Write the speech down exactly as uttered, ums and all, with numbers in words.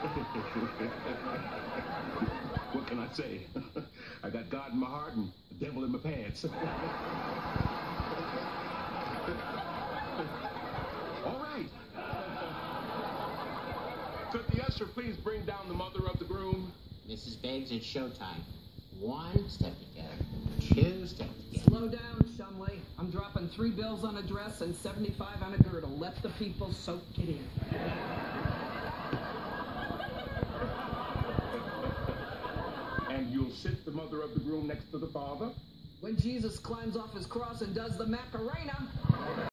What can I say? I got God in my heart and the devil in my pants. All right. Could the usher please bring down the mother of the groom? Missus Beggs, it's showtime. One step together, two steps together. Slow down, Shumway. I'm dropping three bills on a dress and seventy-five on a girdle. Let the people soak it in. And you'll sit the mother of the groom next to the father? When Jesus climbs off his cross and does the Macarena.